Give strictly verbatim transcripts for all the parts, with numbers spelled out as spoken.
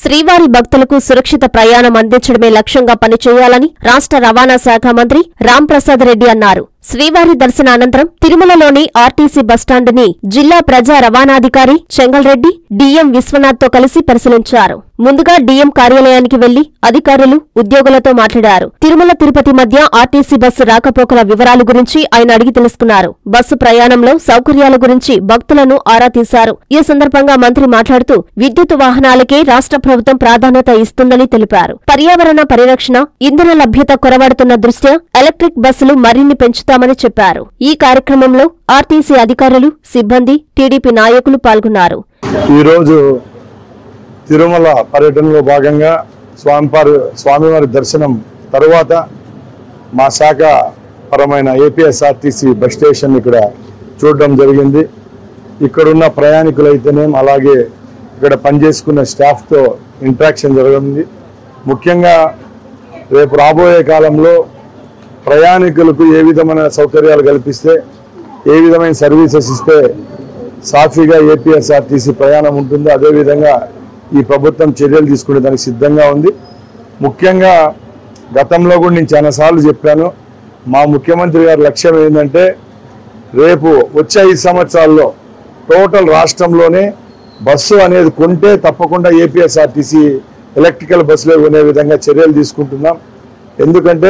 శ్రీవారి భక్తులకు సురక్షిత ప్రయాణం అందించడమే లక్ష్యంగా పనిచేయాలని రాష్ట్ర రవాణా శాఖ మంత్రి రాంప్రసాద్ రెడ్డి అన్నారు. శ్రీవారి దర్శన అనంతరం తిరుమలలోని ఆర్టీసీ బస్టాండుని జిల్లా ప్రజా రవాణాధికారి చెంగల్రెడ్డి డీఎం విశ్వనాథ్ తో కలిసి పరిశీలించారు. ముందుగా డీఎం కార్యాలయానికి వెళ్లి అధికారులు, ఉద్యోగులతో మాట్లాడారు. తిరుమల తిరుపతి మధ్య ఆర్టీసీ బస్సు రాకపోకల వివరాల గురించి ఆయన అడిగి తెలుసుకున్నారు. బస్సు ప్రయాణంలో సౌకర్యాల గురించి భక్తులను ఆరా తీశారు. ఈ సందర్భంగా మంత్రి మాట్లాడుతూ విద్యుత్ వాహనాలకే రాష్ట్ర ప్రభుత్వం ప్రాధాన్యత ఇస్తుందని తెలిపారు. పర్యావరణ పరిరక్షణ, ఇంధన లభ్యత కొరవడుతున్న దృష్ట్యా ఎలక్ట్రిక్ బస్సులు మరిన్ని పెంచుతామని చెప్పారు. ఈ కార్యక్రమంలో ఆర్టీసీ అధికారులు, సిబ్బంది, టీడీపీ నాయకులు పాల్గొన్నారు. ఈరోజు తిరుమల పర్యటనలో భాగంగా స్వామివారి స్వామివారి దర్శనం తరువాత మా శాఖ పరమైన ఏపీఎస్ఆర్టీసీ బస్ స్టేషన్ ఇక్కడ చూడడం జరిగింది. ఇక్కడున్న ప్రయాణికులైతేనే అలాగే ఇక్కడ పనిచేసుకున్న స్టాఫ్తో ఇంట్రాక్షన్ జరిగింది. ముఖ్యంగా రేపు రాబోయే కాలంలో ప్రయాణికులకు ఏ విధమైన సౌకర్యాలు కల్పిస్తే, ఏ విధమైన సర్వీసెస్ ఇస్తే సాఫీగా ఏపీఎస్ఆర్టీసీ ప్రయాణం ఉంటుందో అదేవిధంగా ఈ ప్రభుత్వం చర్యలు తీసుకునే దానికి సిద్ధంగా ఉంది. ముఖ్యంగా గతంలో కూడా నేను చాలాసార్లు చెప్పాను, మా ముఖ్యమంత్రి గారి లక్ష్యం ఏంటంటే రేపు వచ్చే ఐదు సంవత్సరాల్లో టోటల్ రాష్ట్రంలోనే బస్సు అనేది కొంటే తప్పకుండా ఏపీఎస్ఆర్టీసీ ఎలక్ట్రికల్ బస్సులో కొనే విధంగా చర్యలు తీసుకుంటున్నాం. ఎందుకంటే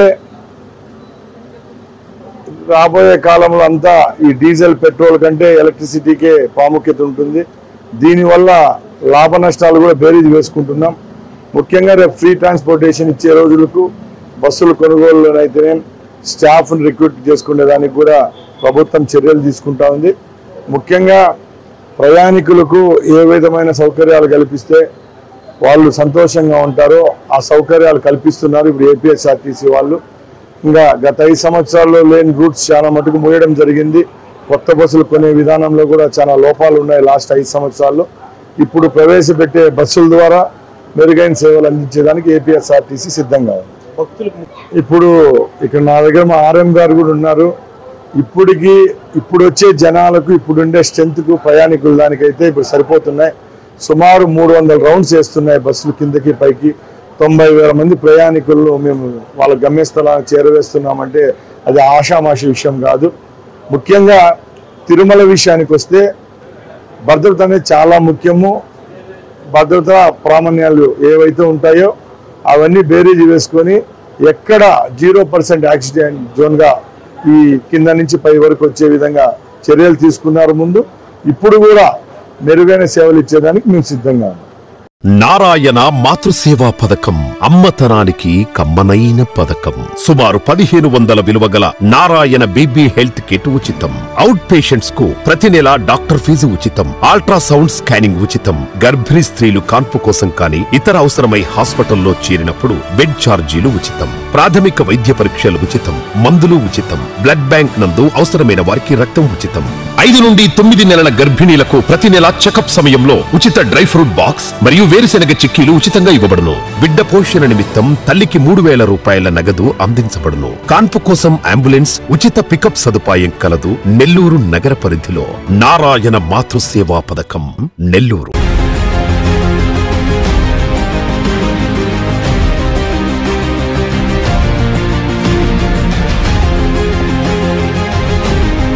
రాబోయే కాలంలో అంతా ఈ డీజిల్, పెట్రోల్ కంటే ఎలక్ట్రిసిటీకే ప్రాముఖ్యత ఉంటుంది. దీనివల్ల లాభ నష్టాలు కూడా బేరీజ్ వేసుకుంటున్నాం. ముఖ్యంగా రేపు ఫ్రీ ట్రాన్స్పోర్టేషన్ ఇచ్చే రోజులకు బస్సుల కొనుగోలులోనైతేనే స్టాఫ్ను రిక్రూట్ చేసుకునే దానికి కూడా ప్రభుత్వం చర్యలు తీసుకుంటా ఉంది. ముఖ్యంగా ప్రయాణికులకు ఏ విధమైన సౌకర్యాలు కల్పిస్తే వాళ్ళు సంతోషంగా ఉంటారో ఆ సౌకర్యాలు కల్పిస్తున్నారు ఇప్పుడు ఏపీఎస్ఆర్టీసీ వాళ్ళు. ఇంకా గత ఐదు సంవత్సరాల్లో లేని రూట్స్ చాలా మటుకు మూయడం జరిగింది. కొత్త బస్సులు కొనే విధానంలో కూడా చాలా లోపాలు ఉన్నాయి లాస్ట్ ఐదు సంవత్సరాల్లో. ఇప్పుడు ప్రవేశపెట్టే బస్సుల ద్వారా మెరుగైన సేవలు అందించేదానికి ఏపీఎస్ఆర్టీసీ సిద్ధంగా ఉంది. ఇప్పుడు ఇక్కడ నా దగ్గర మా ఆర్ఎం గారు కూడా ఉన్నారు. ఇప్పటికి ఇప్పుడు వచ్చే జనాలకు ఇప్పుడుండే స్ట్రెంత్కు ప్రయాణికుల దానికైతే ఇప్పుడు సరిపోతున్నాయి. సుమారు మూడు వందల రౌండ్స్ వేస్తున్నాయి బస్సులు కిందకి పైకి. తొంభై వేల మంది ప్రయాణికులను మేము వాళ్ళ గమ్యస్థలానికి చేరవేస్తున్నామంటే అది ఆషామాషి విషయం కాదు. ముఖ్యంగా తిరుమల విషయానికి వస్తే భద్రత అనేది చాలా ముఖ్యము. భద్రతా ప్రామాణ్యాలు ఏవైతే ఉంటాయో అవన్నీ బేరీజ్ వేసుకొని ఎక్కడ జీరో పర్సెంట్ యాక్సిడెంట్ జోన్గా ఈ కింద నుంచి పై వరకు వచ్చే విధంగా చర్యలు తీసుకున్నారు ముందు. ఇప్పుడు కూడా మెరుగైన సేవలు ఇచ్చేదానికి మేము సిద్ధంగా ఉన్నాం. నారాయణ మాతృసేవా పథకం అమ్మతనానికి కమ్మనైన పథకం. సుమారు పదిహేను వందల విలువ గల నారాయణ బేబీ హెల్త్ కిట్ ఉచితం. అవుట్ పేషెంట్స్ కు ప్రతి నెల డాక్టర్ ఫీజు ఉచితం. అల్ట్రాసౌండ్ స్కానింగ్ ఉచితం. గర్భిణీ స్త్రీలు కాన్పు కోసం కానీ ఇతర అవసరమై హాస్పిటల్లో చేరినప్పుడు బెడ్ ఛార్జీలు ఉచితం. ప్రాథమిక వైద్య పరీక్షలు ఉచితం. మందులు ఉచితం. బ్లడ్ బ్యాంక్ నందు అవసరమైన వారికి రక్తం ఉచితం. ఐదు నుండి తొమ్మిది నెలల గర్భిణీలకు ప్రతి నెల చెకప్ సమయంలో ఉచిత డ్రై ఫ్రూట్ బాక్స్ మరియు వేరుశెనగ చిక్కీలు ఉచితంగా ఇవ్వబడును. బిడ్డ పోషణ నిమిత్తం తల్లికి మూడు వేల రూపాయల నగదు అందించబడును. కాన్పు కోసం అంబులెన్స్ ఉచిత పికప్ సదుపాయం కలదు. నెల్లూరు నగర పరిధిలో నారాయణ మాతృసేవా పథకం, నెల్లూరు.